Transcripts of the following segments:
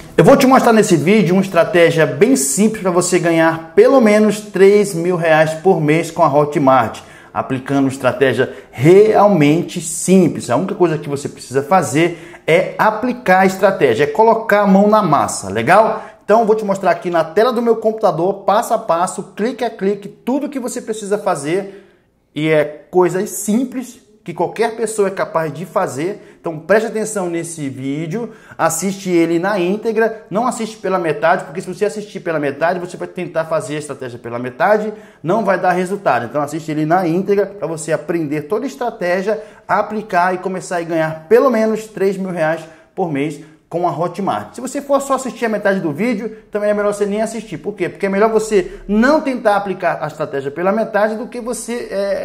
Eu vou te mostrar nesse vídeo uma estratégia bem simples para você ganhar pelo menos R$3.000 por mês com a Hotmart, aplicando uma estratégia realmente simples. A única coisa que você precisa fazer é aplicar a estratégia, é colocar a mão na massa, legal? Então eu vou te mostrar aqui na tela do meu computador, passo a passo, clique a clique, tudo que você precisa fazer, e é coisas simples que qualquer pessoa é capaz de fazer. Então preste atenção nesse vídeo, assiste ele na íntegra, não assiste pela metade, porque se você assistir pela metade, você vai tentar fazer a estratégia pela metade, não vai dar resultado. Então assiste ele na íntegra para você aprender toda a estratégia, aplicar e começar a ganhar pelo menos R$3.000 por mês com a Hotmart. Se você for só assistir a metade do vídeo, também é melhor você nem assistir. Por quê? Porque é melhor você não tentar aplicar a estratégia pela metade do que você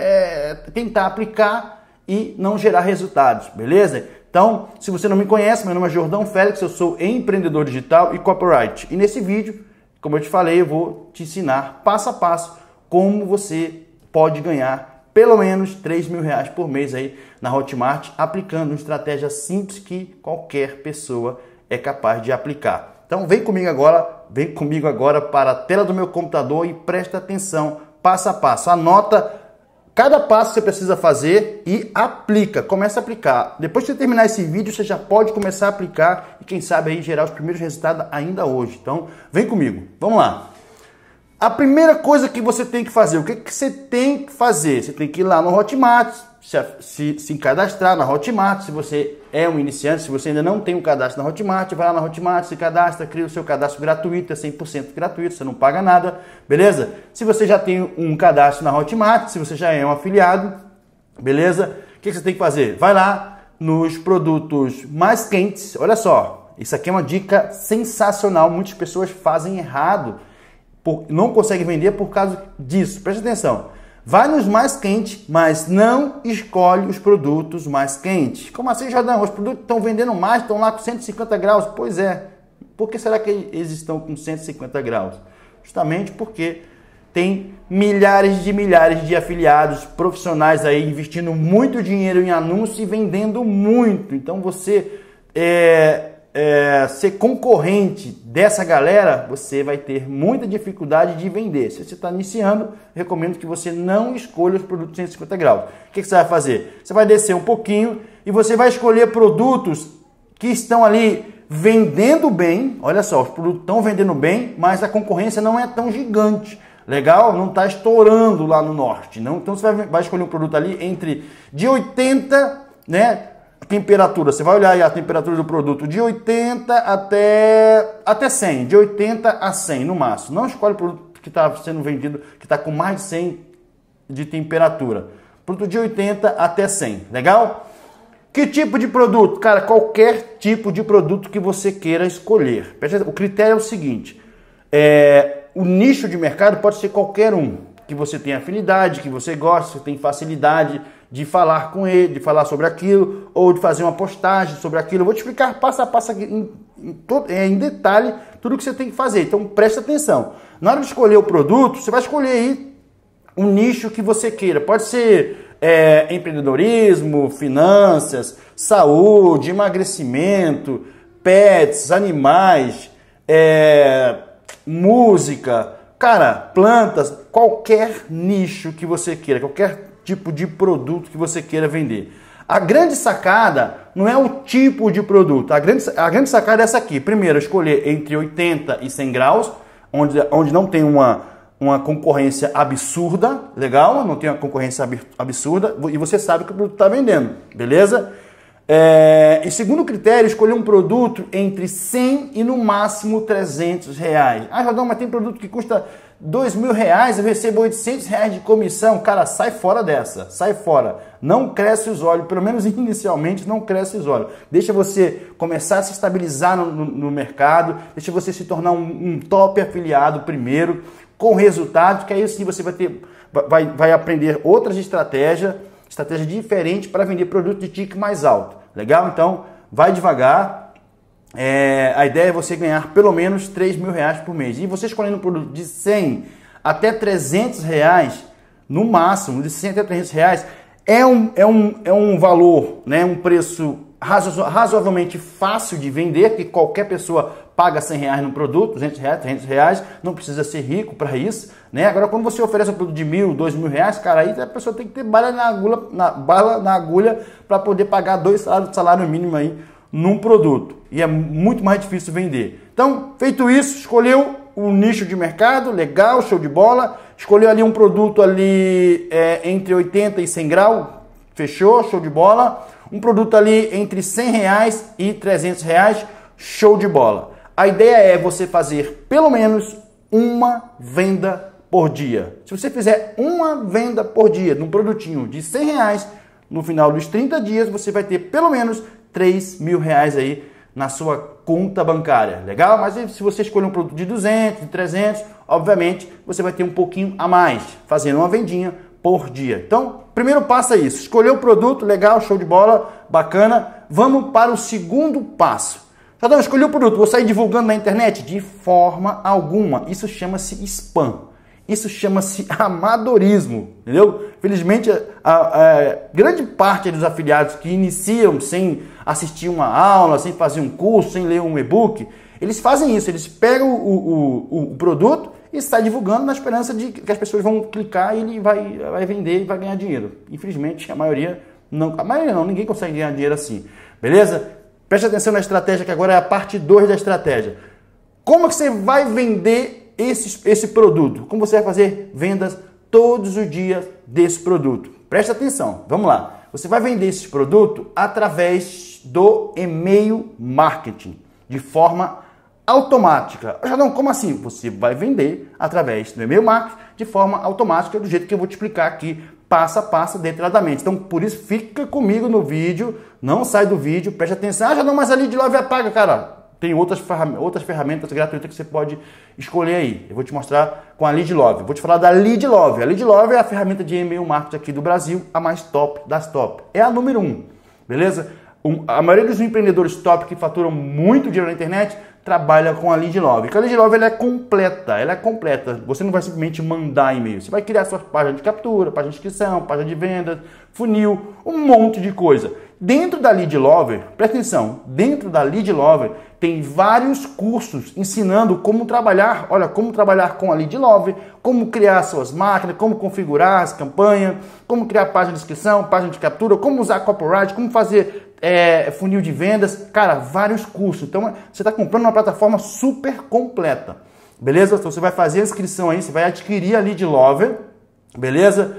tentar aplicar e não gerar resultados, beleza? Então, se você não me conhece, meu nome é Jordão Félix, eu sou empreendedor digital e copyright. E nesse vídeo, como eu te falei, eu vou te ensinar passo a passo como você pode ganhar pelo menos R$3.000 por mês aí na Hotmart, aplicando uma estratégia simples que qualquer pessoa é capaz de aplicar. Então vem comigo agora para a tela do meu computador e presta atenção, passo a passo. Anota cada passo que você precisa fazer e aplica. Começa a aplicar. Depois que você terminar esse vídeo, você já pode começar a aplicar e quem sabe aí gerar os primeiros resultados ainda hoje. Então vem comigo, vamos lá. A primeira coisa que você tem que fazer, o que você tem que fazer? Você tem que ir lá no Hotmart, se cadastrar na Hotmart, se você é um iniciante, se você ainda não tem um cadastro na Hotmart, vai lá na Hotmart, se cadastra, cria o seu cadastro gratuito, é 100% gratuito, você não paga nada, beleza? Se você já tem um cadastro na Hotmart, se você já é um afiliado, beleza? O que você tem que fazer? Vai lá nos produtos mais quentes, olha só, isso aqui é uma dica sensacional, muitas pessoas fazem errado, não conseguem vender por causa disso. Presta atenção. Vai nos mais quentes, mas não escolhe os produtos mais quentes. Como assim, Jordão? Os produtos estão vendendo mais, estão lá com 150 graus. Pois é. Por que será que eles estão com 150 graus? Justamente porque tem milhares de afiliados profissionais aí investindo muito dinheiro em anúncio e vendendo muito. Então você ser concorrente dessa galera, você vai ter muita dificuldade de vender. Se você está iniciando, recomendo que você não escolha os produtos 150 graus. O que você vai fazer? Você vai descer um pouquinho e você vai escolher produtos que estão ali vendendo bem. Olha só, os produtos estão vendendo bem, mas a concorrência não é tão gigante. Legal? Não está estourando lá no norte. Não? Então você vai escolher um produto ali de 80, né? Temperatura, você vai olhar aí a temperatura do produto de 80 até 100, de 80 a 100 no máximo. Não escolhe o produto que está sendo vendido, que está com mais de 100 de temperatura. Produto de 80 até 100, legal? Que tipo de produto? Cara, qualquer tipo de produto que você queira escolher. O critério é o seguinte, o nicho de mercado pode ser qualquer um, que você tem afinidade, que você gosta, que você tem facilidade de falar com ele, de falar sobre aquilo, ou de fazer uma postagem sobre aquilo. Eu vou te explicar passo a passo aqui, em detalhe tudo que você tem que fazer. Então presta atenção. Na hora de escolher o produto, você vai escolher aí um nicho que você queira. Pode ser empreendedorismo, finanças, saúde, emagrecimento, pets, animais, música, cara, plantas, qualquer nicho que você queira, qualquer tipo de produto que você queira vender. A grande sacada não é o tipo de produto. A grande sacada é essa aqui. Primeiro, escolher entre 80 e 100 graus, onde não tem uma concorrência absurda, legal? Não tem uma concorrência absurda e você sabe que o produto está vendendo, beleza? E segundo critério, escolher um produto entre 100 e no máximo R$300. Ah, Jordão, mas tem produto que custa R$2.000, eu recebo R$800 de comissão. Cara, sai fora dessa, sai fora. Não cresce os olhos, pelo menos inicialmente não cresce os olhos. Deixa você começar a se estabilizar no mercado, deixa você se tornar um top afiliado primeiro, com resultados, que aí sim você vai aprender outras estratégia diferente para vender produto de ticket mais alto. Legal? Então, vai devagar. A ideia é você ganhar pelo menos R$3.000 por mês. E você escolhendo um produto de 100 até R$300, no máximo, de 100 até R$300, é um valor, né, um preço razoavelmente fácil de vender, que qualquer pessoa paga 100 reais no produto, 200 reais, 300 reais, não precisa ser rico para isso, né? Agora, quando você oferece um produto de 1.000, 2.000 reais, cara, aí a pessoa tem que ter bala na agulha para poder pagar 2 salários mínimos aí num produto. E é muito mais difícil vender. Então, feito isso, escolheu um nicho de mercado, legal, show de bola. Escolheu ali um produto ali entre 80 e 100 graus, fechou, show de bola. Um produto ali entre 100 reais e 300 reais, show de bola. A ideia é você fazer pelo menos uma venda por dia. Se você fizer uma venda por dia num produtinho de 100 reais, no final dos 30 dias você vai ter pelo menos 3.000 reais aí na sua conta bancária. Legal? Mas se você escolher um produto de 200, de 300, obviamente você vai ter um pouquinho a mais, fazendo uma vendinha por dia. Então, primeiro passo é isso. Escolheu o produto, legal, show de bola, bacana. Vamos para o segundo passo. Jordão, escolhi o produto, vou sair divulgando na internet? De forma alguma. Isso chama-se spam. Isso chama-se amadorismo, entendeu? Felizmente, a grande parte dos afiliados que iniciam sem assistir uma aula, sem fazer um curso, sem ler um e-book, eles fazem isso. Eles pegam o produto e saem divulgando na esperança de que as pessoas vão clicar e ele vai vender e vai ganhar dinheiro. Infelizmente, a maioria não, ninguém consegue ganhar dinheiro assim, beleza? Preste atenção na estratégia, que agora é a parte 2 da estratégia. Como que você vai vender esse produto? Como você vai fazer vendas todos os dias desse produto? Preste atenção, vamos lá. Você vai vender esse produto através do e-mail marketing, de forma automática. Jordão, como assim? Você vai vender através do e-mail marketing de forma automática, do jeito que eu vou te explicar aqui, passo a passo, detalhadamente. Então, por isso, fica comigo no vídeo, não sai do vídeo, preste atenção. Ah, Jordão, mas a Lead Love apaga, cara. Tem outras ferramentas gratuitas que você pode escolher aí. Eu vou te mostrar com a Lead Love. Vou te falar da Lead Love. A Lead Love é a ferramenta de e-mail marketing aqui do Brasil, a mais top das top. É a número 1, beleza? A maioria dos empreendedores top que faturam muito dinheiro na internet trabalha com a Lead Love. Porque a Lead Love ela é completa. Você não vai simplesmente mandar e-mail. Você vai criar suas páginas de captura, página de inscrição, página de vendas, funil, um monte de coisa. Dentro da Lead Love, presta atenção, dentro da Lead Love tem vários cursos ensinando como trabalhar, como trabalhar com a Lead Love, como criar suas máquinas, como configurar as campanhas, como criar página de inscrição, página de captura, como usar copyright, como fazer funil de vendas, cara, vários cursos. Então, você está comprando uma plataforma super completa, beleza? Então, você vai fazer a inscrição aí, você vai adquirir a Lead Love, beleza?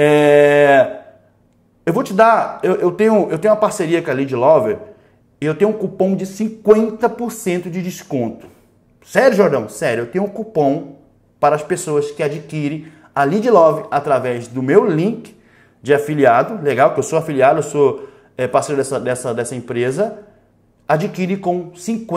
Eu vou te dar, eu tenho uma parceria com a Lead Love e eu tenho um cupom de 50% de desconto. Sério, Jordão? Sério, eu tenho um cupom para as pessoas que adquirem a Lead Love através do meu link de afiliado, legal? Que eu sou afiliado, eu sou parceiro dessa empresa, adquire com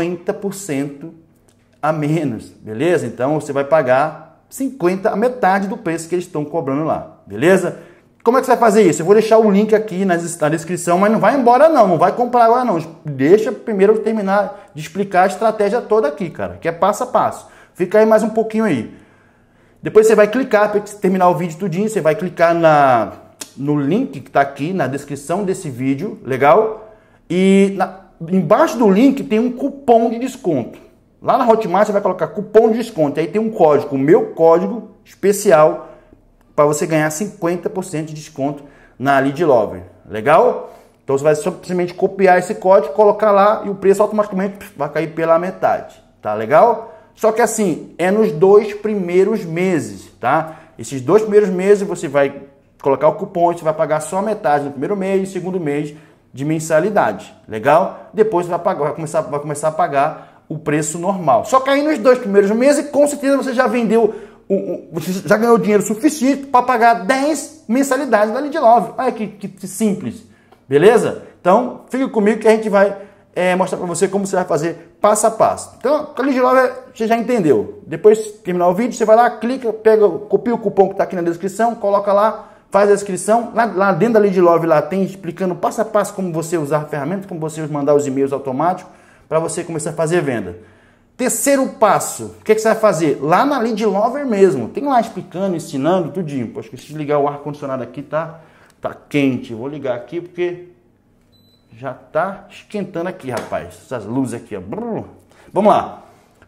50% a menos, beleza? Então você vai pagar a metade do preço que eles estão cobrando lá, beleza? Como é que você vai fazer isso? Eu vou deixar o link aqui na descrição, mas não vai embora não vai comprar agora não. Deixa primeiro eu terminar de explicar a estratégia toda aqui, cara, que é passo a passo. Fica aí mais um pouquinho aí. Depois você vai clicar, para terminar o vídeo tudinho, você vai clicar no link que está aqui na descrição desse vídeo, legal? E embaixo do link tem um cupom de desconto. Lá na Hotmart você vai colocar cupom de desconto, e aí tem um código, o meu código especial, para você ganhar 50% de desconto na Lead Love, legal? Então você vai simplesmente copiar esse código, colocar lá e o preço automaticamente vai cair pela metade, tá legal? Só que assim, é nos 2 primeiros meses, tá? Esses 2 primeiros meses você vai colocar o cupom, você vai pagar só a metade no primeiro mês e segundo mês de mensalidade, legal? Depois você vai começar a pagar o preço normal. Só que aí nos 2 primeiros meses, com certeza você já vendeu, você já ganhou dinheiro suficiente para pagar 10 mensalidades da Lead Love. Olha que simples, beleza? Então, fica comigo que a gente vai mostrar para você como você vai fazer passo a passo. Então, a Lead Love você já entendeu. Depois de terminar o vídeo, você vai lá, clica, copia o cupom que está aqui na descrição, coloca lá, faz a inscrição. Lá dentro da Lead Love lá tem explicando passo a passo como você usar a ferramenta, como você mandar os e-mails automáticos para você começar a fazer venda. Terceiro passo, o que você vai fazer? Lá na Lead Lover mesmo, tem lá explicando, ensinando, tudinho. Pô, esqueci de ligar o ar-condicionado aqui, tá quente. Vou ligar aqui porque já tá esquentando aqui, rapaz. Essas luzes aqui, ó. Vamos lá.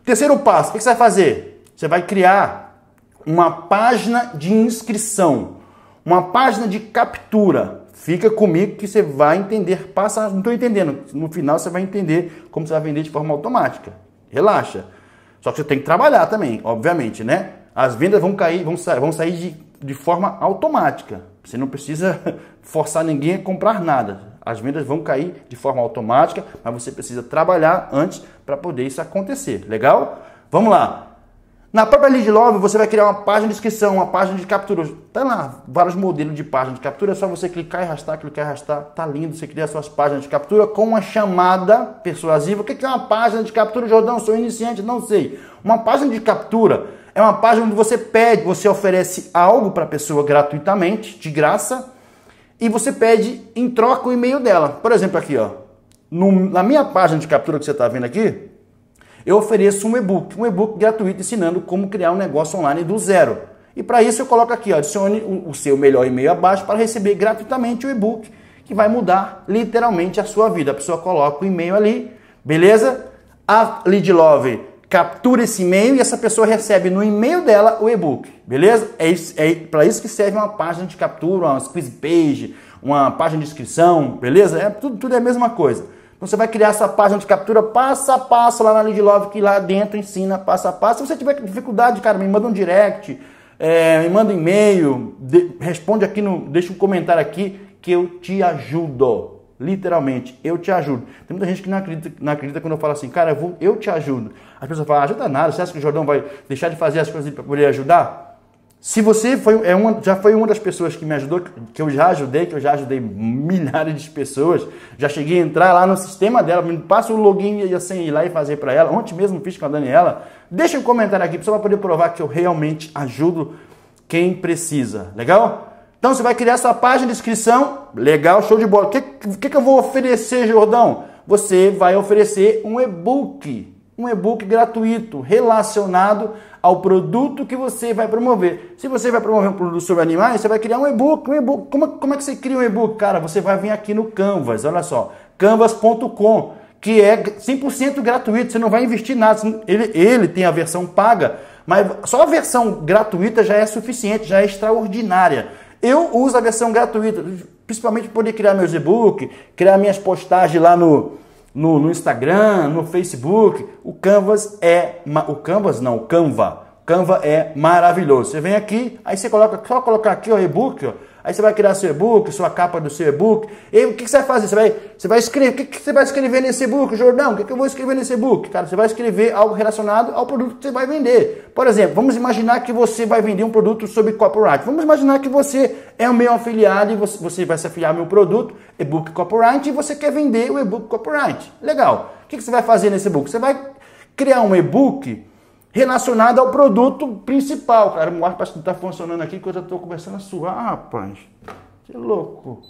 Terceiro passo, o que você vai fazer? Você vai criar uma página de inscrição, uma página de captura. Fica comigo que você vai entender. Não estou entendendo. No final você vai entender como você vai vender de forma automática. Relaxa. Só que você tem que trabalhar também, obviamente, né? As vendas vão sair de forma automática. Você não precisa forçar ninguém a comprar nada. As vendas vão cair de forma automática, mas você precisa trabalhar antes para poder isso acontecer. Legal? Vamos lá. Na própria Lead Love, você vai criar uma página de inscrição, uma página de captura. Tá lá, vários modelos de página de captura. É só você clicar e arrastar, clicar e arrastar. Tá lindo, você cria suas páginas de captura com uma chamada persuasiva. O que é uma página de captura, Jordão? Sou iniciante, não sei. Uma página de captura é uma página onde você oferece algo para a pessoa gratuitamente, de graça, e você pede em troca o e-mail dela. Por exemplo, aqui, ó, na minha página de captura que você está vendo aqui, eu ofereço um e-book gratuito ensinando como criar um negócio online do zero. E para isso eu coloco aqui, ó, adicione o seu melhor e-mail abaixo para receber gratuitamente o e-book que vai mudar literalmente a sua vida. A pessoa coloca o e-mail ali, beleza? A Lead Love captura esse e-mail e essa pessoa recebe no e-mail dela o e-book, beleza? É para isso que serve uma página de captura, uma squeeze page, uma página de inscrição, beleza? Tudo é a mesma coisa. Então você vai criar essa página de captura passo a passo lá na Lead Love, que lá dentro ensina passo a passo. Se você tiver dificuldade, cara, me manda um direct, me manda um e-mail, responde aqui, deixa um comentário aqui que eu te ajudo. Literalmente, eu te ajudo. Tem muita gente que não acredita quando eu falo assim, cara, eu te ajudo. As pessoas falam, ajuda nada, você acha que o Jordão vai deixar de fazer as coisas para poder ajudar? Se você já foi uma das pessoas que me ajudou, que eu já ajudei milhares de pessoas, já cheguei a entrar lá no sistema dela, me passa o login e assim ir lá e fazer para ela. Ontem mesmo fiz com a Daniela. Deixa um comentário aqui só para poder provar que eu realmente ajudo quem precisa. Legal? Então você vai criar sua página de inscrição. Legal, show de bola. O que eu vou oferecer, Jordão? Você vai oferecer um e-book gratuito relacionado ao produto que você vai promover. Se você vai promover um produto sobre animais, você vai criar um e-book. Como é que você cria um e-book? Cara, você vai vir aqui no Canvas, olha só, canvas.com, que é 100% gratuito, você não vai investir nada. Ele tem a versão paga, mas só a versão gratuita já é suficiente, já é extraordinária. Eu uso a versão gratuita, principalmente para poder criar meus e-books, criar minhas postagens lá no Instagram, no Facebook. O Canva é maravilhoso. Você vem aqui, aí você só colocar aqui o e-book, ó, aí você vai criar seu e-book, sua capa do seu e-book. E o que você vai fazer? Você vai escrever. O que você vai escrever nesse e-book, Jordão? O que eu vou escrever nesse e-book? Cara, você vai escrever algo relacionado ao produto que você vai vender. Por exemplo, vamos imaginar que você vai vender um produto sobre copyright. Vamos imaginar que você é o meu afiliado e você vai se afiliar ao meu produto, e-book copyright, e você quer vender o e-book copyright. Legal. O que você vai fazer nesse e-book? Você vai criar um e-book relacionado ao produto principal. Cara, o ar parece que não está funcionando aqui, que eu já estou começando a suar, rapaz. Que louco.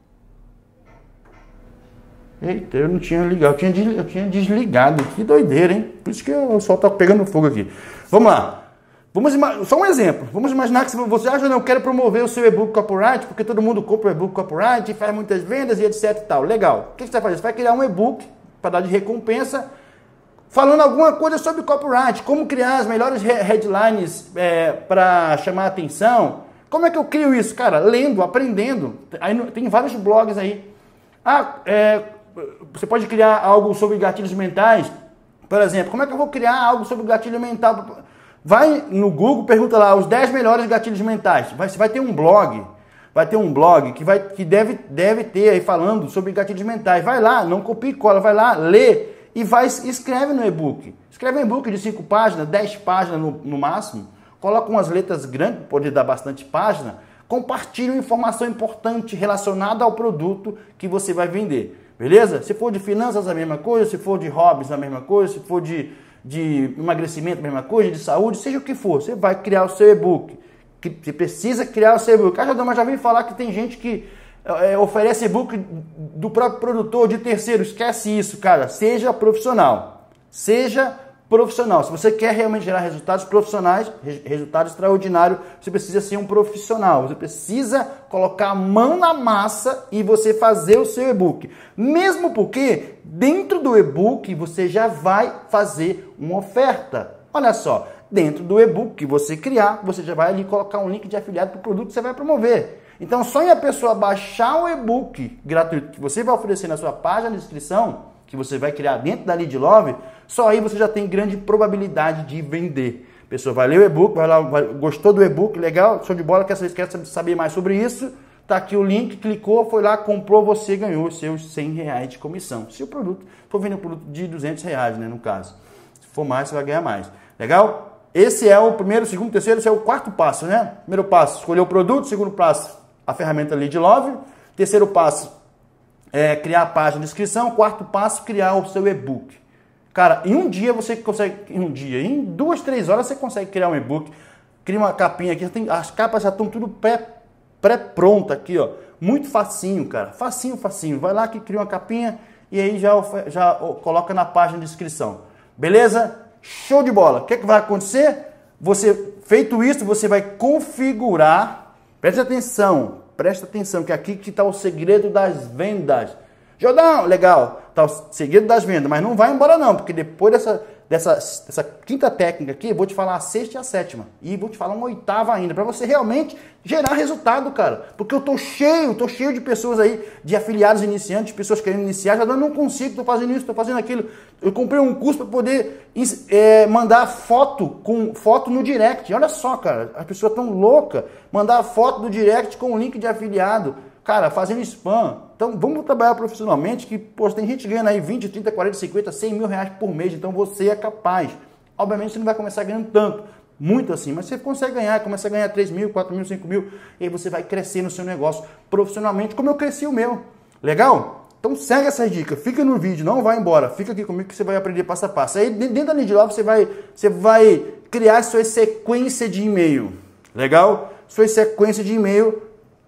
Eita, eu não tinha ligado, eu tinha desligado. Que doideira, hein? Por isso que o sol está pegando fogo aqui. Vamos lá. Só um exemplo. Vamos imaginar que você acha que eu quero promover o seu e-book copyright, porque todo mundo compra o e-book copyright, faz muitas vendas e etc e tal. Legal. O que você vai fazer? Você vai criar um e-book para dar de recompensa, falando alguma coisa sobre copyright, como criar as melhores headlines para chamar a atenção. Como é que eu crio isso? Cara, lendo, aprendendo. Aí, tem vários blogs aí. Você pode criar algo sobre gatilhos mentais. Por exemplo, como é que eu vou criar algo sobre gatilho mental? Vai no Google, pergunta lá os 10 melhores gatilhos mentais. Vai ter um blog. Vai ter um blog que deve ter aí falando sobre gatilhos mentais. Vai lá, não copia e cola, vai lá, lê. E escreve no e-book. Escreve um e-book de 5 páginas, 10 páginas no máximo. Coloca umas letras grandes, pode dar bastante página. Compartilha uma informação importante relacionada ao produto que você vai vender. Beleza? Se for de finanças, a mesma coisa. Se for de hobbies, a mesma coisa. Se for de emagrecimento, a mesma coisa. De saúde, seja o que for. Você vai criar o seu e-book. Você precisa criar o seu e-book. Mas já vim falar que tem gente que oferece e-book do próprio produtor, de terceiro. Esquece isso, cara. Seja profissional. Seja profissional. Se você quer realmente gerar resultados profissionais, resultados extraordinários, você precisa ser um profissional. Você precisa colocar a mão na massa e você fazer o seu e-book. Mesmo porque dentro do e-book você já vai fazer uma oferta. Olha só, dentro do e-book que você criar, você já vai ali colocar um link de afiliado para o produto que você vai promover. Então, só em a pessoa baixar o e-book gratuito que você vai oferecer na sua página de inscrição, que você vai criar dentro da Lead Love, só aí você já tem grande probabilidade de vender. A pessoa vai ler o e-book, vai lá, gostou do e-book, legal, show de bola, quer saber mais sobre isso, tá aqui o link, clicou, foi lá, comprou, você ganhou os seus R$100 de comissão. Se o produto for vender um produto de R$200, né, no caso. Se for mais, você vai ganhar mais. Legal? Esse é o primeiro, segundo, terceiro, esse é o quarto passo, né? Primeiro passo, escolher o produto. Segundo passo, a ferramenta Lead Love. Terceiro passo, criar a página de inscrição. Quarto passo, criar o seu e-book. Cara, em um dia você consegue, em 2, 3 horas você consegue criar um e-book. Cria uma capinha aqui, as capas já estão tudo pré-pronta aqui, ó. Muito facinho, cara. Facinho, facinho. Vai lá que cria uma capinha e aí já coloca na página de inscrição. Beleza? Show de bola. O que vai acontecer? Feito isso, você vai configurar. Presta atenção, que aqui que está o segredo das vendas. Jordão, legal, está o segredo das vendas, mas não vai embora não, porque depois dessa quinta técnica aqui, eu vou te falar a sexta e a sétima. E vou te falar uma oitava ainda, para você realmente gerar resultado, cara. Porque eu tô cheio de pessoas aí, de afiliados iniciantes, pessoas querendo iniciar, já não consigo, tô fazendo isso, tô fazendo aquilo. Eu comprei um curso para poder mandar foto no direct. Olha só, cara, as pessoas tão loucas, mandar foto do direct com um link de afiliado. Cara, fazendo spam. Então, vamos trabalhar profissionalmente, que, pô, tem gente ganhando aí 20, 30, 40, 50, 100 mil reais por mês. Então, você é capaz. Obviamente, você não vai começar ganhando tanto, muito assim, mas você consegue ganhar, começa a ganhar 3 mil, 4 mil, 5 mil, e aí você vai crescer no seu negócio profissionalmente, como eu cresci o meu. Legal? Então, segue essas dicas. Fica no vídeo, não vai embora. Fica aqui comigo que você vai aprender passo a passo. Aí, dentro da Lead Love, você vai criar sua sequência de e-mail. Legal? Sua sequência de e-mail,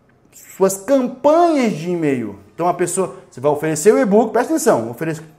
suas campanhas de e-mail. Então a pessoa, você vai oferecer o e-book, presta atenção,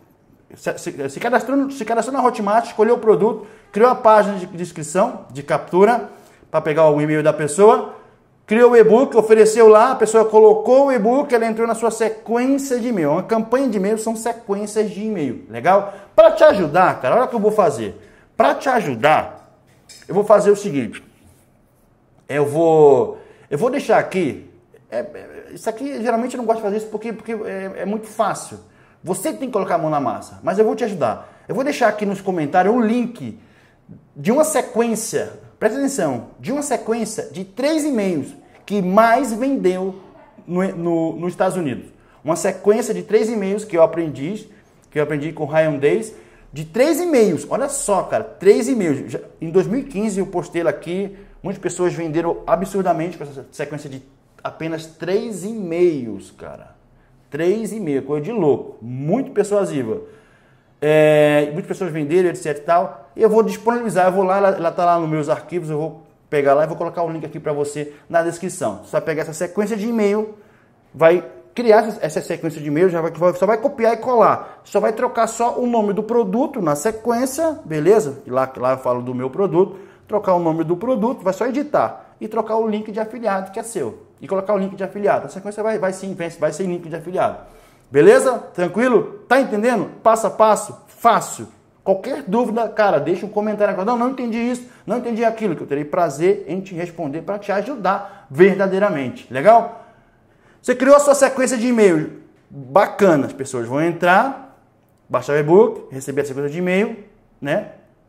se cadastrou na Hotmart, escolheu o produto, criou a página de inscrição, de captura, para pegar o e-mail da pessoa, criou o e-book, ofereceu lá, a pessoa colocou o e-book, ela entrou na sua sequência de e-mail. Uma campanha de e-mail são sequências de e-mail, legal? Para te ajudar, cara, olha o que eu vou fazer. Para te ajudar, eu vou fazer o seguinte, eu vou deixar aqui. Isso aqui, geralmente eu não gosto de fazer isso porque é muito fácil. Você tem que colocar a mão na massa, mas eu vou te ajudar. Eu vou deixar aqui nos comentários um link de uma sequência, presta atenção, de uma sequência de 3 e-mails que mais vendeu nos Estados Unidos. Uma sequência de 3 e-mails que eu aprendi com o Ryan Days, de 3 e-mails. Olha só, cara, 3 e-mails. Em 2015 eu postei aqui, muitas pessoas venderam absurdamente com essa sequência de apenas 3 e-mails, cara. 3 e-mails, coisa de louco. Muito persuasiva. Muitas pessoas venderam, etc e tal. E eu vou disponibilizar, eu vou lá, ela tá lá nos meus arquivos, eu vou pegar lá e vou colocar o link aqui para você na descrição. Você vai pegar essa sequência de e-mail, vai criar essa sequência de e-mail, só vai copiar e colar. Só vai trocar só o nome do produto na sequência, beleza? Lá eu falo do meu produto. Trocar o nome do produto, vai só editar. E trocar o link de afiliado que é seu. E colocar o link de afiliado. A sequência vai ser link de afiliado. Beleza? Tranquilo? Tá entendendo? Passo a passo? Fácil. Qualquer dúvida, cara, deixa um comentário aqui. Não entendi isso, não entendi aquilo, que eu terei prazer em te responder para te ajudar verdadeiramente. Legal? Você criou a sua sequência de e-mail. Bacana. As pessoas vão entrar, baixar o e-book, receber a sequência de e-mail, né?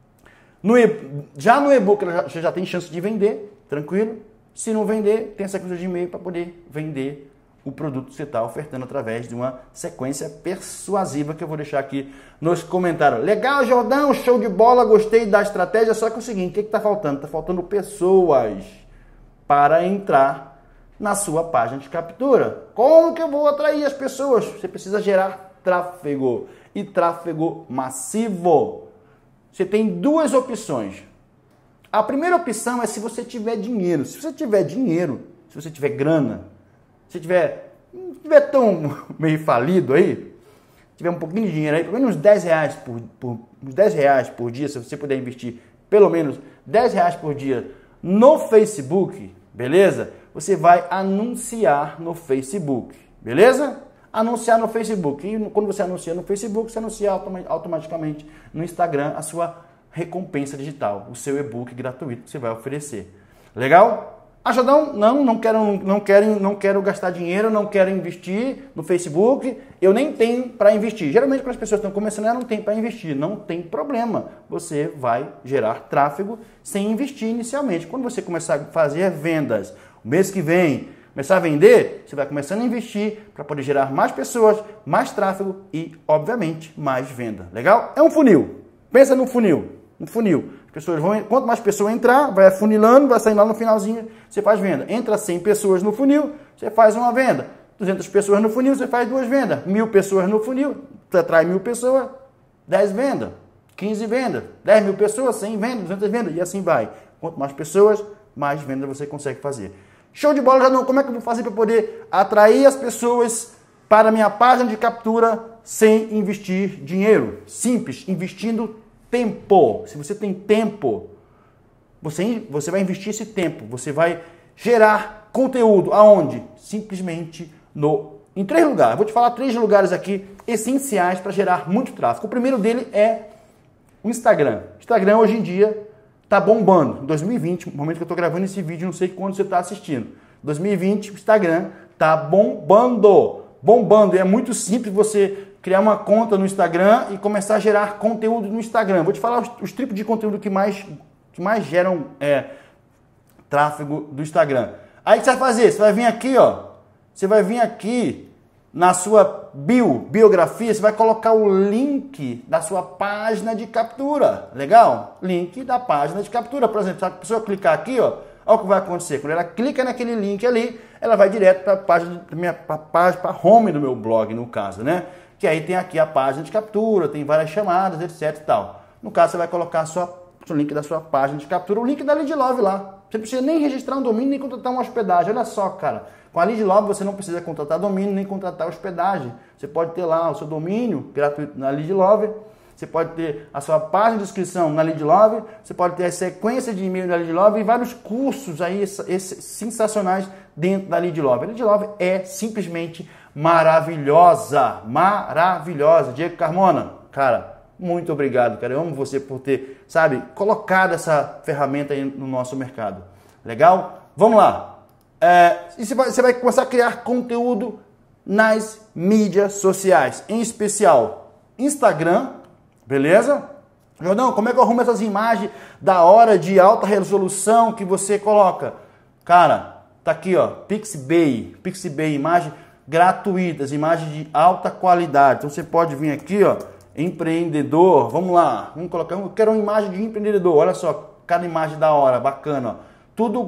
Já no e-book você já tem chance de vender, tranquilo. Se não vender, tem a sequência de e-mail para poder vender o produto que você está ofertando através de uma sequência persuasiva que eu vou deixar aqui nos comentários. Legal, Jordão, show de bola, gostei da estratégia, só que é o seguinte, o que está faltando? Está faltando pessoas para entrar na sua página de captura. Como que eu vou atrair as pessoas? Você precisa gerar tráfego, e tráfego massivo. Você tem 2 opções. A primeira opção é se você tiver dinheiro. Se você tiver dinheiro, se você tiver grana, se tiver tão meio falido aí, tiver um pouquinho de dinheiro aí, pelo menos uns 10 reais uns 10 reais por dia, se você puder investir pelo menos 10 reais por dia no Facebook, beleza? Você vai anunciar no Facebook, beleza? Anunciar no Facebook. E quando você anuncia no Facebook, você anuncia automaticamente no Instagram a sua recompensa digital, o seu e-book gratuito que você vai oferecer. Legal? Ajudão? Não quero gastar dinheiro, não quero investir no Facebook, eu nem tenho para investir. Geralmente, quando as pessoas estão começando, não tem para investir. Não tem problema. Você vai gerar tráfego sem investir inicialmente. Quando você começar a fazer vendas, o mês que vem, começar a vender, você vai começando a investir para poder gerar mais pessoas, mais tráfego e, obviamente, mais venda. Legal? É um funil. Pensa no funil. Um funil. As pessoas vão, quanto mais pessoas entrar, vai afunilando, vai saindo lá no finalzinho, você faz venda. Entra 100 pessoas no funil, você faz uma venda. 200 pessoas no funil, você faz 2 vendas. 1000 pessoas no funil, você atrai 1000 pessoas, 10 vendas, 15 vendas, 10 mil pessoas, 100 vendas, 200 vendas, e assim vai. Quanto mais pessoas, mais vendas você consegue fazer. Show de bola, Jadão. Como é que eu vou fazer para poder atrair as pessoas para a minha página de captura sem investir dinheiro? Simples, investindo tempo. Se você tem tempo, você vai investir esse tempo. Você vai gerar conteúdo. Aonde? Simplesmente em 3 lugares. Vou te falar 3 lugares aqui essenciais para gerar muito tráfego. O primeiro dele é o Instagram. Instagram hoje em dia está bombando. Em 2020, no momento que eu estou gravando esse vídeo, não sei quando você está assistindo. 2020, o Instagram está bombando. Bombando. E é muito simples você criar uma conta no Instagram e começar a gerar conteúdo no Instagram. Vou te falar os tipos de conteúdo que mais geram tráfego do Instagram. Aí o que você vai fazer? Você vai vir aqui, ó. Você vai vir aqui na sua biografia, você vai colocar o link da sua página de captura. Legal? Link da página de captura. Por exemplo, se a pessoa clicar aqui, ó, olha o que vai acontecer. Quando ela clica naquele link ali, ela vai direto para a página, para a home do meu blog, no caso, né? Que aí tem aqui a página de captura, tem várias chamadas, etc e tal. No caso, você vai colocar o link da sua página de captura, o link da Lead Love lá. Você não precisa nem registrar um domínio, nem contratar uma hospedagem. Olha só, cara. Com a Lead Love você não precisa contratar domínio, nem contratar hospedagem. Você pode ter lá o seu domínio gratuito na Lead Love. Você pode ter a sua página de inscrição na Lead Love. Você pode ter a sequência de e-mail da Lead Love e vários cursos aí sensacionais dentro da Lead Love. A Lead Love é simplesmente maravilhosa. Maravilhosa. Diego Carmona, cara, muito obrigado, cara. Eu amo você por ter, colocado essa ferramenta aí no nosso mercado. Legal? Vamos lá. E você vai começar a criar conteúdo nas mídias sociais, em especial Instagram, beleza? Jordão, como é que eu arrumo essas imagens da hora de alta resolução que você coloca? Cara, tá aqui, ó, Pixabay, imagem gratuitas, imagens de alta qualidade. Então você pode vir aqui, ó, empreendedor, vamos lá, vamos colocar, eu quero uma imagem de empreendedor, olha só, cada imagem da hora, bacana, ó. Tudo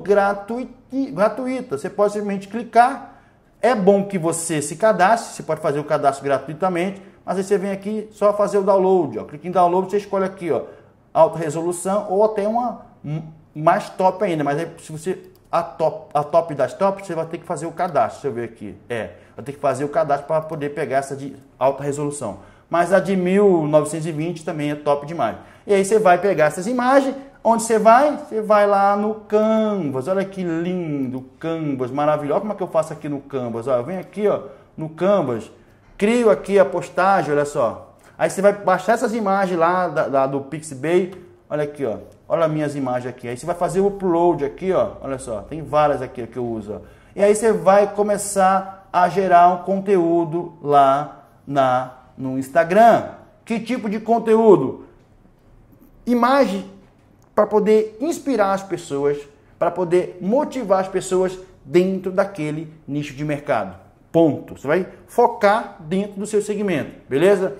gratuita, você pode simplesmente clicar, é bom que você se cadastre, você pode fazer o cadastro gratuitamente, mas aí você vem aqui só fazer o download, ó. Clica em download, você escolhe aqui, ó, alta resolução ou até uma mais top ainda, mas aí se você a top das tops, você vai ter que fazer o cadastro, deixa eu ver aqui, vai ter que fazer o cadastro para poder pegar essa de alta resolução, mas a de 1920 também é top demais. E aí você vai pegar essas imagens, onde você vai lá no Canvas, olha que lindo, Canvas, maravilhoso. Como é que eu faço aqui no Canvas? Ó, eu venho aqui, ó, no Canvas, crio aqui a postagem, olha só. Aí você vai baixar essas imagens lá do Pixabay, olha aqui, ó, olha as minhas imagens aqui. Aí você vai fazer o upload aqui, ó, olha só, tem várias aqui que eu uso, ó. E aí você vai começar a gerar um conteúdo lá no Instagram. Que tipo de conteúdo? Imagem para poder inspirar as pessoas, para poder motivar as pessoas dentro daquele nicho de mercado. Ponto. Você vai focar dentro do seu segmento, beleza?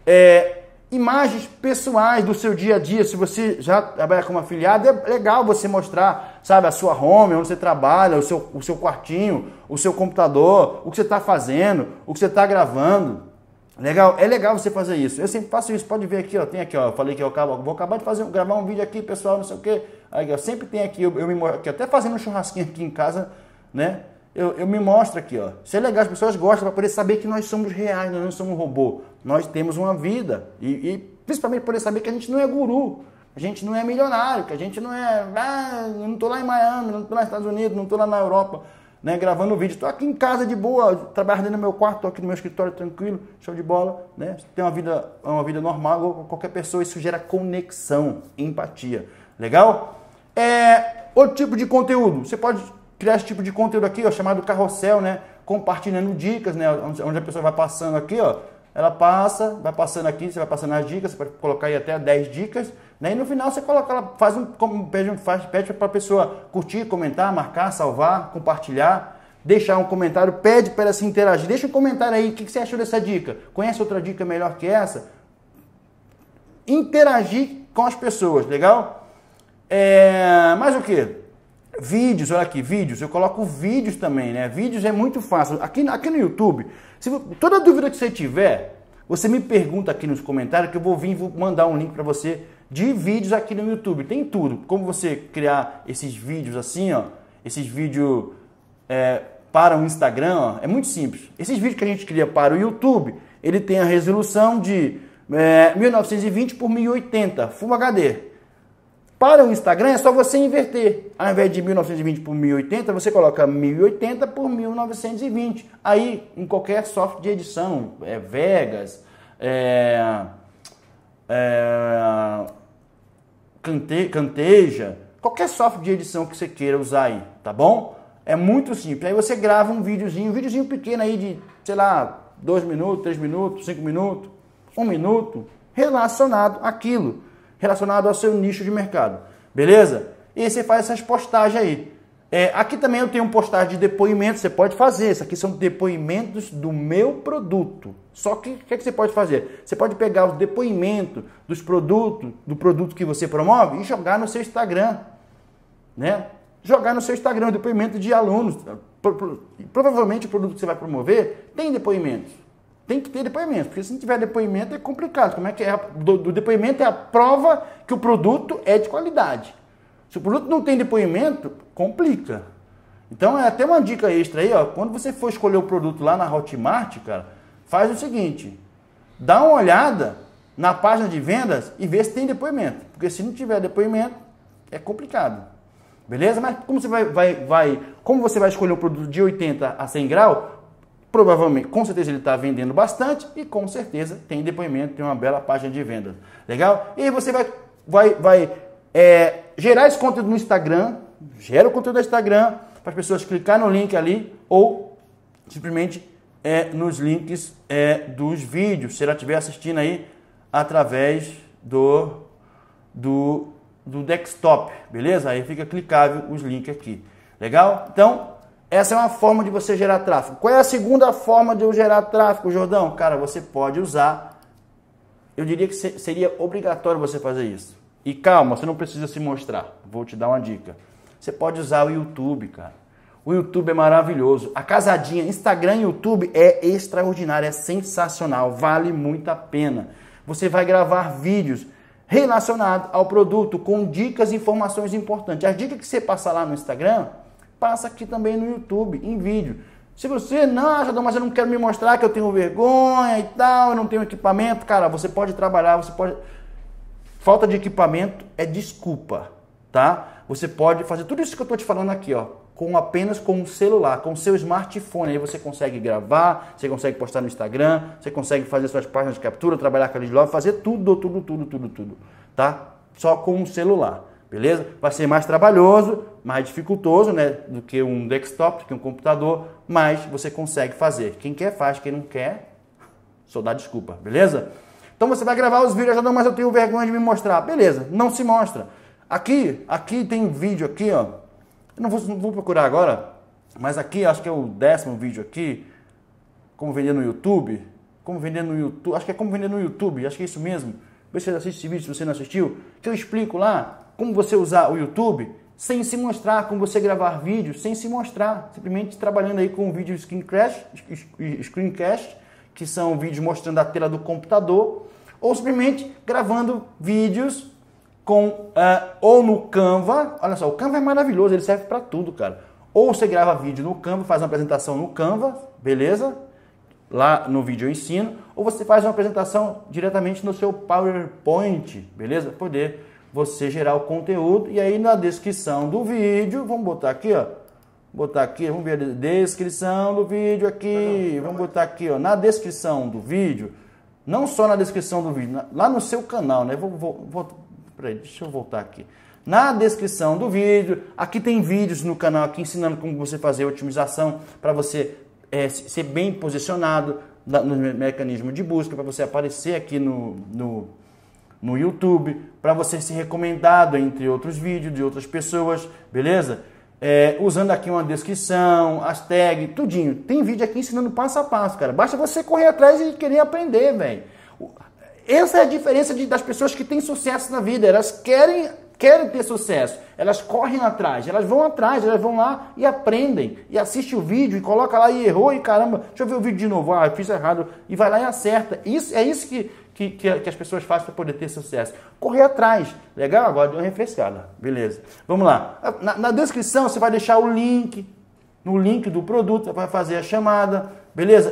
Imagens pessoais do seu dia a dia. Se você já trabalha como afiliado, é legal você mostrar, a sua home, onde você trabalha, o seu quartinho, o seu computador, o que você está fazendo, o que você está gravando. Legal, é legal você fazer isso. Eu sempre faço isso, pode ver aqui, ó, tem aqui, ó, eu falei que vou acabar de gravar um vídeo aqui, pessoal, não sei o quê. Aí, ó, sempre tem aqui, eu me mostro aqui, até fazendo um churrasquinho aqui em casa, né? Eu me mostro aqui, ó. Isso é legal, as pessoas gostam para poder saber que nós somos reais, nós não somos robô. nós temos uma vida. E principalmente poder saber que a gente não é guru, a gente não é milionário, que a gente não é... eu não estou lá em Miami, não estou lá nos Estados Unidos, não estou lá na Europa, né, gravando vídeo. Estou aqui em casa de boa, trabalhando dentro do meu quarto, estou aqui no meu escritório tranquilo, show de bola. Né? Tem uma vida normal, igual qualquer pessoa, isso gera conexão, empatia. Legal? Outro tipo de conteúdo. Você pode criar esse tipo de conteúdo aqui, ó, chamado carrossel, né? Compartilhando dicas, né? Onde a pessoa vai passando aqui, ó. Ela passa, vai passando aqui, você vai passando as dicas, você pode colocar aí até 10 dicas, né? E no final você coloca, ela pede para a pessoa curtir, comentar, marcar, salvar, compartilhar, deixar um comentário, pede para ela se interagir. Deixa um comentário aí, o que você achou dessa dica? Conhece outra dica melhor que essa? Interagir com as pessoas, legal? Mais o que? Vídeos, olha aqui, vídeos. Eu coloco vídeos também, né? Vídeos é muito fácil. Aqui no YouTube, toda dúvida que você tiver, você me pergunta aqui nos comentários que eu vou vir e vou mandar um link para você de vídeos aqui no YouTube. Tem tudo. Como você criar esses vídeos assim, ó. Esses vídeos para o Instagram, ó, é muito simples. Esses vídeos que a gente cria para o YouTube, ele tem a resolução de 1920 por 1080, Full HD. Para o Instagram é só você inverter. Ao invés de 1920 por 1080, você coloca 1080 por 1920. Aí, em qualquer software de edição, Vegas, Camtasia, qualquer software de edição que você queira usar aí, tá bom? É muito simples. Aí você grava um videozinho pequeno aí de, sei lá, 2 minutos, 3 minutos, 5 minutos, 1 minuto, relacionado àquilo. Relacionado ao seu nicho de mercado, beleza? E aí você faz essas postagens aí. Aqui também eu tenho um postagem de depoimentos, você pode fazer. Isso aqui são depoimentos do meu produto. Só que o que você pode fazer? Você pode pegar os depoimentos do produto que você promove e jogar no seu Instagram, né? Jogar no seu Instagram o depoimento de alunos. Provavelmente o produto que você vai promover tem depoimentos. Tem que ter depoimento, porque se não tiver depoimento é complicado. Como é que é? Do depoimento é a prova que o produto é de qualidade. Se o produto não tem depoimento, complica. Então é até uma dica extra aí, ó. Quando você for escolher o produto lá na Hotmart, cara, faz o seguinte: dá uma olhada na página de vendas e vê se tem depoimento. Porque se não tiver depoimento, é complicado. Beleza? Mas como você vai escolher um produto de 80 a 100 graus, provavelmente, com certeza ele está vendendo bastante e com certeza tem depoimento, tem uma bela página de vendas. Legal? E aí você vai gerar esse conteúdo no Instagram, gera o conteúdo no Instagram para as pessoas clicar no link ali ou simplesmente nos links dos vídeos, se ela estiver assistindo aí através do desktop, beleza? Aí fica clicável os links aqui. Legal? Então, essa é uma forma de você gerar tráfego. Qual é a segunda forma de eu gerar tráfego, Jordão? Cara, você pode usar, eu diria que seria obrigatório você fazer isso. E calma, você não precisa se mostrar. Vou te dar uma dica. Você pode usar o YouTube, cara. O YouTube é maravilhoso. A casadinha Instagram e YouTube é extraordinária, é sensacional, vale muito a pena. Você vai gravar vídeos relacionados ao produto com dicas e informações importantes. As dicas que você passar lá no Instagram, passa aqui também no YouTube, em vídeo. Se você não, mas eu não quero me mostrar que eu tenho vergonha e tal, eu não tenho equipamento, cara, você pode trabalhar, você pode... Falta de equipamento é desculpa, tá? Você pode fazer tudo isso que eu estou te falando aqui, ó, apenas com um celular, com o seu smartphone. Aí você consegue gravar, você consegue postar no Instagram, você consegue fazer suas páginas de captura, trabalhar com a Lead, fazer tudo, tá? Só com um celular. Beleza? Vai ser mais trabalhoso, mais dificultoso, né, do que um desktop, do que um computador, mas você consegue fazer. Quem quer faz, quem não quer, só dá desculpa, beleza? Então você vai gravar os vídeos, mas eu tenho vergonha de me mostrar. Beleza, não se mostra. Aqui tem um vídeo aqui, ó. Eu não vou procurar agora, mas aqui acho que é o 10º vídeo aqui, como vender no YouTube. Acho que é como vender no YouTube, acho que é isso mesmo. Vê se você assiste esse vídeo, se você não assistiu, que eu explico lá como você usar o YouTube sem se mostrar, como você gravar vídeos sem se mostrar, simplesmente trabalhando aí com o vídeo screencast, que são vídeos mostrando a tela do computador, ou simplesmente gravando vídeos ou no Canva. Olha só, o Canva é maravilhoso, ele serve para tudo, cara. Ou você grava vídeo no Canva, faz uma apresentação no Canva, beleza? lá no vídeo eu ensino, ou você faz uma apresentação diretamente no seu PowerPoint, beleza? Poder você gerar o conteúdo, e aí na descrição do vídeo, vamos botar aqui, ó, vamos ver a descrição do vídeo aqui, vamos botar aqui, ó, na descrição do vídeo, não só na descrição do vídeo, lá no seu canal, né? Peraí, deixa eu voltar aqui. Na descrição do vídeo, aqui tem vídeos no canal aqui ensinando como você fazer a otimização para você ser bem posicionado no mecanismo de busca, para você aparecer aqui no YouTube, para você ser recomendado entre outros vídeos de outras pessoas, beleza? Usando aqui uma descrição, as tags, tudinho. Tem vídeo aqui ensinando passo a passo, cara. Basta você correr atrás e querer aprender, velho. Essa é a diferença das pessoas que têm sucesso na vida. Elas querem ter sucesso, elas correm atrás, elas vão lá e aprendem, e assiste o vídeo e coloca lá e errou e caramba, deixa eu ver o vídeo de novo, eu fiz errado, e vai lá e acerta. Isso que as pessoas fazem para poder ter sucesso. Correr atrás. Legal? Agora deu uma refrescada. Beleza. Vamos lá. Na descrição você vai deixar o link, no link do produto, você vai fazer a chamada, beleza?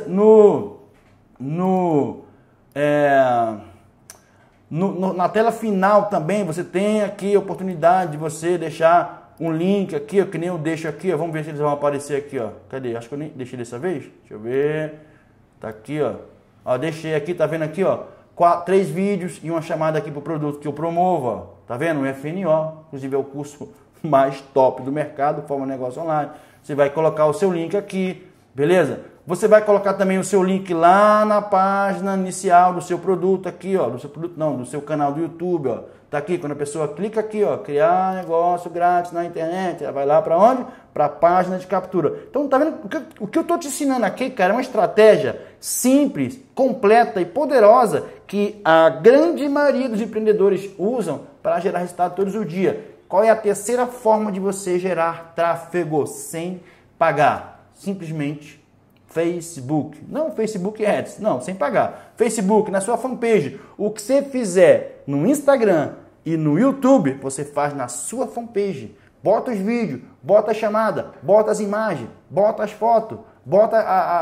Na tela final também você tem aqui a oportunidade de você deixar um link aqui, ó, que nem eu deixo aqui, ó. Vamos ver se eles vão aparecer aqui, ó. Cadê? Acho que eu nem deixei dessa vez. Deixa eu ver. Tá aqui, ó. Ó, deixei aqui, tá vendo aqui, ó? 3 vídeos e uma chamada aqui pro produto que eu promovo, ó. Tá vendo? O FNO, inclusive é o curso mais top do mercado, Forma Negócio Online. Você vai colocar o seu link aqui, beleza? Você vai colocar também o seu link lá na página inicial do seu produto aqui, ó, do seu canal do YouTube, ó. Tá aqui, quando a pessoa clica aqui, ó, criar negócio grátis na internet, ela vai lá para onde? Para a página de captura. Então, tá vendo? O que eu tô te ensinando aqui, cara, é uma estratégia simples, completa e poderosa que a grande maioria dos empreendedores usam para gerar resultado todos os dias. Qual é a terceira forma de você gerar tráfego sem pagar? Simplesmente Facebook, não Facebook Ads, não, sem pagar. Facebook, na sua fanpage. O que você fizer no Instagram e no YouTube, você faz na sua fanpage. Bota os vídeos, bota a chamada, bota as imagens, bota as fotos, bota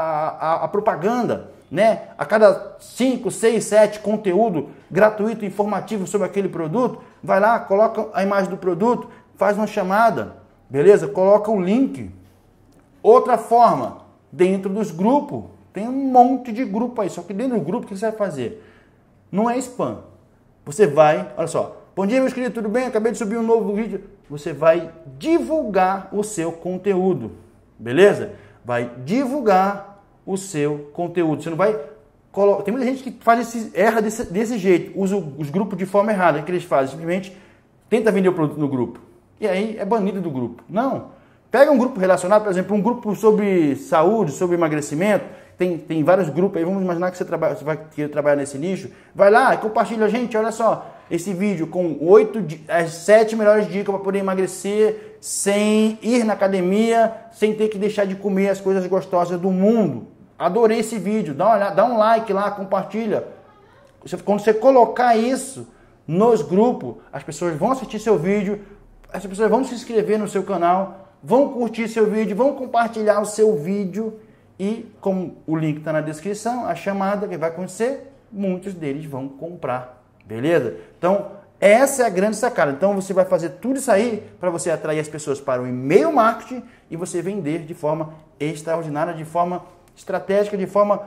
a propaganda, né? A cada 5, 6, 7 conteúdo gratuito, informativo sobre aquele produto, vai lá, coloca a imagem do produto, faz uma chamada, beleza? Coloca o link. Outra forma, dentro dos grupos, tem um monte de grupo aí, só que dentro do grupo, o que você vai fazer? Não é spam. Você vai, olha só, bom dia meus queridos, tudo bem? Acabei de subir um novo vídeo. Você vai divulgar o seu conteúdo, beleza? Vai divulgar o seu conteúdo. Você não vai colocar... Tem muita gente que erra desse jeito, usa os grupos de forma errada. O que eles fazem? Simplesmente tenta vender o produto no grupo. E aí é banido do grupo. Não. Pega um grupo relacionado, por exemplo, um grupo sobre saúde, sobre emagrecimento, tem vários grupos aí, vamos imaginar que você vai querer trabalhar nesse nicho, vai lá e compartilha, gente, olha só, esse vídeo com as 7 melhores dicas para poder emagrecer sem ir na academia, sem ter que deixar de comer as coisas gostosas do mundo. Adorei esse vídeo, dá um like lá, compartilha. Quando você colocar isso nos grupos, as pessoas vão assistir seu vídeo, as pessoas vão se inscrever no seu canal, vão curtir seu vídeo, vão compartilhar o seu vídeo e, como o link está na descrição, a chamada que vai acontecer, muitos deles vão comprar, beleza? Então, essa é a grande sacada. Então, você vai fazer tudo isso aí para você atrair as pessoas para o e-mail marketing e você vender de forma extraordinária, de forma estratégica, de forma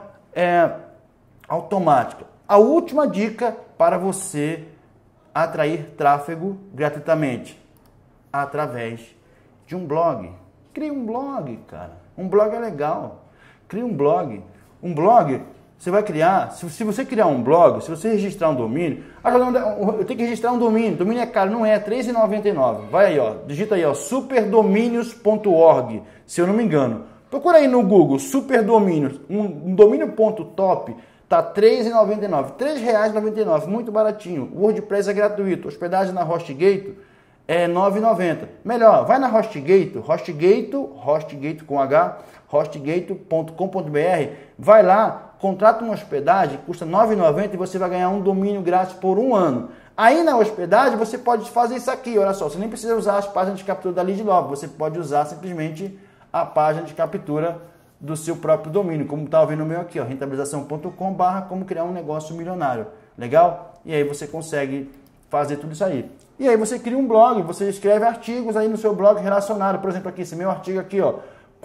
automática. A última dica para você atrair tráfego gratuitamente, através de um blog. Cria um blog, cara. Um blog é legal. Cria um blog. Um blog, você vai criar... Se você criar um blog, se você registrar um domínio... eu tenho que registrar um domínio. Domínio é caro, não é? R$ 3,99. Vai aí, ó. Digita aí, ó. superdominios.org, se eu não me engano. Procura aí no Google, superdomínios. Um domínio.top tá R$ 3,99. R$ 3,99. Muito baratinho. O WordPress é gratuito. Hospedagem na HostGator é R$ 9,90. Melhor, vai na HostGator com H, hostgator.com.br, vai lá, contrata uma hospedagem, custa R$ 9,90 e você vai ganhar um domínio grátis por 1 ano. Aí na hospedagem você pode fazer isso aqui, olha só, você nem precisa usar as páginas de captura da Lead Log, você pode usar simplesmente a página de captura do seu próprio domínio, como está vendo o meu aqui, ó, rentabilização.com/como criar um negócio milionário. Legal? E aí você consegue fazer tudo isso aí. E aí você cria um blog, você escreve artigos aí no seu blog relacionado. Por exemplo, aqui, esse meu artigo aqui, ó.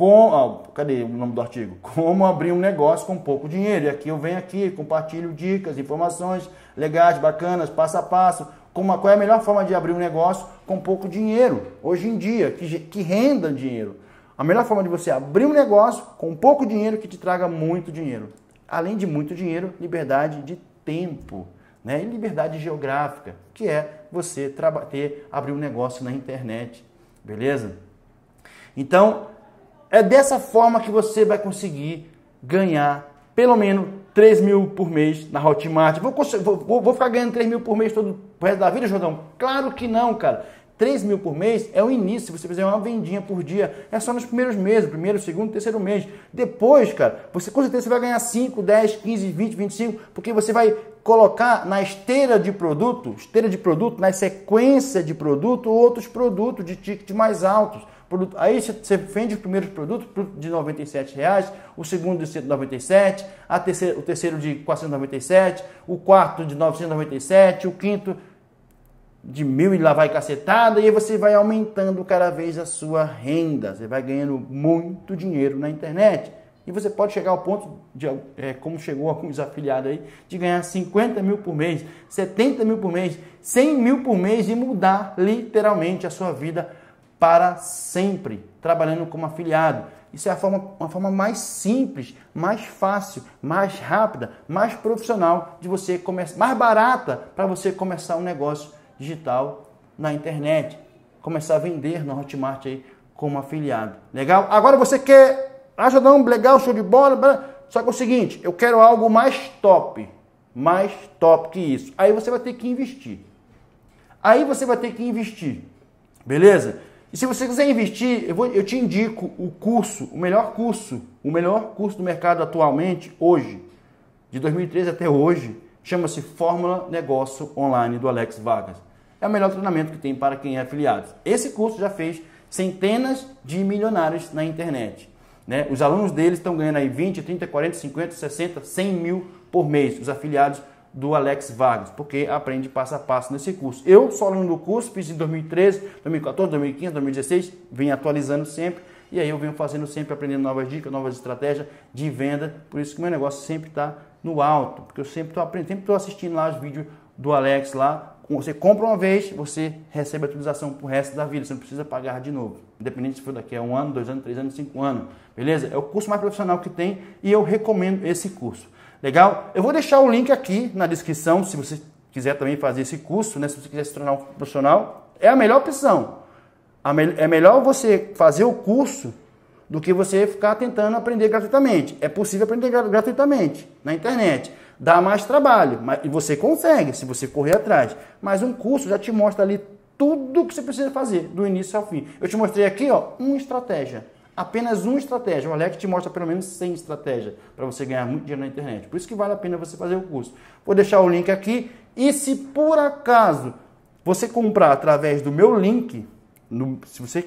Cadê o nome do artigo? Como abrir um negócio com pouco dinheiro. E aqui eu venho aqui, compartilho dicas, informações legais, bacanas, passo a passo. Qual é a melhor forma de abrir um negócio com pouco dinheiro? Hoje em dia, que renda dinheiro. A melhor forma de você abrir um negócio com pouco dinheiro que te traga muito dinheiro. Além de muito dinheiro, liberdade de tempo, né? E liberdade geográfica, que é você abrir um negócio na internet, beleza? Então, é dessa forma que você vai conseguir ganhar pelo menos 3 mil por mês na Hotmart. Vou ficar ganhando 3 mil por mês todo o resto da vida, Jordão? Claro que não, cara. 3 mil por mês é o início. Se você fizer uma vendinha por dia, é só nos primeiros meses, primeiro, segundo, terceiro mês. Depois, cara, você com certeza vai ganhar 5, 10, 15, 20, 25, porque você vai colocar na esteira de produto, na sequência de produto, outros produtos de ticket mais altos. Aí você vende os primeiros produtos de R$ 97,00, o segundo de 197, o terceiro de 497, o quarto de 997, o quinto de 1.000 e lá vai cacetada, e aí você vai aumentando cada vez a sua renda. Você vai ganhando muito dinheiro na internet. E você pode chegar ao ponto, como chegou alguns afiliados aí, de ganhar 50 mil por mês, 70 mil por mês, 100 mil por mês e mudar literalmente a sua vida para sempre, trabalhando como afiliado. Isso é uma forma mais simples, mais fácil, mais rápida, mais profissional de você começar, mais barata para você começar um negócio digital na internet, começar a vender na Hotmart aí como afiliado. Legal? Agora você quer, Jordão, legal, show de bola, só que é o seguinte, eu quero algo mais top que isso. Aí você vai ter que investir. Beleza? E se você quiser investir, eu te indico o melhor curso do mercado atualmente, hoje, de 2013 até hoje, chama-se Fórmula Negócio Online do Alex Vargas. É o melhor treinamento que tem para quem é afiliado. Esse curso já fez centenas de milionários na internet, né? Os alunos deles estão ganhando aí 20, 30, 40, 50, 60, 100 mil por mês, os afiliados do Alex Vargas, porque aprende passo a passo nesse curso. Eu sou aluno do curso, fiz em 2013, 2014, 2015, 2016, venho atualizando sempre, e aí eu venho fazendo sempre, aprendendo novas dicas, novas estratégias de venda, por isso que meu negócio sempre está no alto, porque eu sempre estou aprendendo, sempre estou assistindo lá os vídeos do Alex lá. Você compra uma vez, você recebe a atualização pro resto da vida, você não precisa pagar de novo, independente se for daqui a 1 ano, 2 anos, 3 anos, 5 anos, beleza? É o curso mais profissional que tem e eu recomendo esse curso. Legal? Eu vou deixar o link aqui na descrição, se você quiser também fazer esse curso, né? Se você quiser se tornar um profissional, é a melhor opção. É melhor você fazer o curso do que você ficar tentando aprender gratuitamente. É possível aprender gratuitamente na internet. Dá mais trabalho, e você consegue, se você correr atrás. Mas um curso já te mostra ali tudo o que você precisa fazer, do início ao fim. Eu te mostrei aqui, ó, uma estratégia. Apenas uma estratégia. O Alex te mostra pelo menos 100 estratégias para você ganhar muito dinheiro na internet. Por isso que vale a pena você fazer o curso. Vou deixar o link aqui. E se por acaso você comprar através do meu link, se você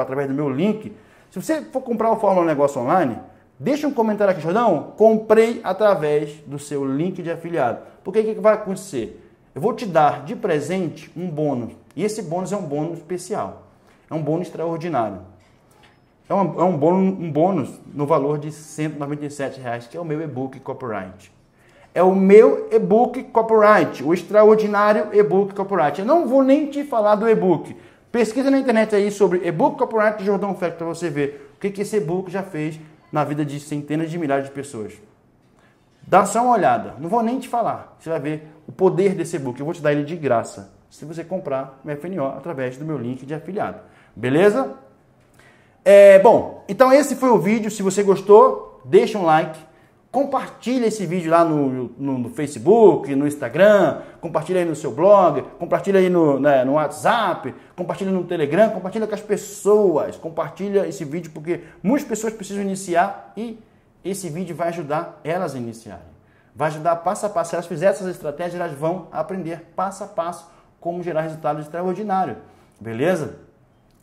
for comprar o Fórmula Negócio Online, deixa um comentário aqui, Jordão, comprei através do seu link de afiliado. Porque o que vai acontecer? Eu vou te dar de presente um bônus. E esse bônus é um bônus especial. É um bônus extraordinário. É um bônus no valor de R$ 197,00, que é o meu e-book Copyright. É o meu e-book Copyright, o extraordinário e-book Copyright. Eu não vou nem te falar do e-book. Pesquisa na internet aí sobre e-book Copyright de Jordão Fleck para você ver o que esse e-book já fez na vida de centenas de milhares de pessoas. Dá só uma olhada. Não vou nem te falar. Você vai ver o poder desse e-book. Eu vou te dar ele de graça, se você comprar o FNO através do meu link de afiliado. Beleza? Bom, então esse foi o vídeo. Se você gostou, deixa um like, compartilha esse vídeo lá no Facebook, no Instagram, compartilha aí no seu blog, compartilha aí no WhatsApp, compartilha no Telegram, compartilha com as pessoas, compartilha esse vídeo porque muitas pessoas precisam iniciar e esse vídeo vai ajudar elas a iniciarem. Vai ajudar passo a passo. Se elas fizerem essas estratégias, elas vão aprender passo a passo como gerar resultados extraordinários. Beleza?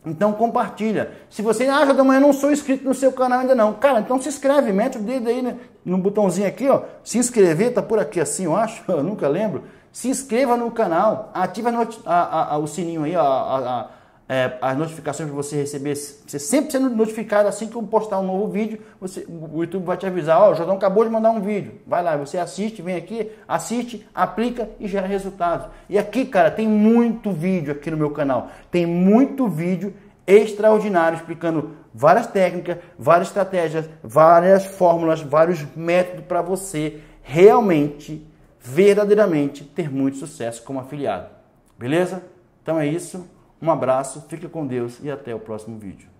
Então compartilha. Se você, Jordão, eu não sou inscrito no seu canal ainda não. Cara, então se inscreve, mete o dedo aí no botãozinho aqui, ó. Se inscrever, tá por aqui assim, eu acho, eu nunca lembro. Se inscreva no canal, ativa o sininho aí, as notificações para você receber, você sempre sendo notificado assim que eu postar um novo vídeo, o YouTube vai te avisar, ó, o Jordão acabou de mandar um vídeo, vai lá, você assiste, vem aqui, assiste, aplica e gera resultados. E aqui, cara, tem muito vídeo aqui no meu canal, tem muito vídeo extraordinário explicando várias técnicas, várias estratégias, várias fórmulas, vários métodos para você realmente, verdadeiramente ter muito sucesso como afiliado. Beleza? Então é isso. Um abraço, fique com Deus e até o próximo vídeo.